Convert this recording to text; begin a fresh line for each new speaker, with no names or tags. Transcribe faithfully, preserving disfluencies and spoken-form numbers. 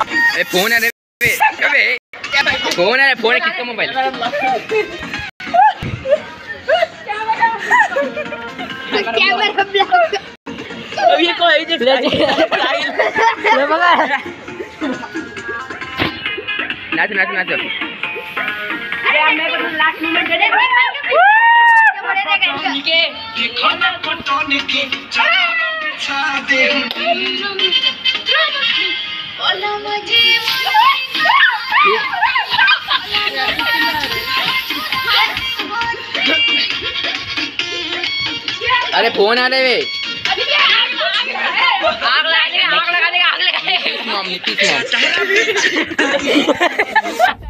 phone है रे phone है फोन है किसका मोबाइल
कैमरा ब्लॉक
अब ये कोई जो ले बगा
नाच नाच नाच
अरे अब मेरे को लास्ट मोमेंट दे दे क्या बोले थे के
ये खाना पटोने के छा दे बोला मुझे
अरे फोन आ रहे
आग लगा देगा आग लगा देगा आग लगा देगा
मम्मी किस मम्मी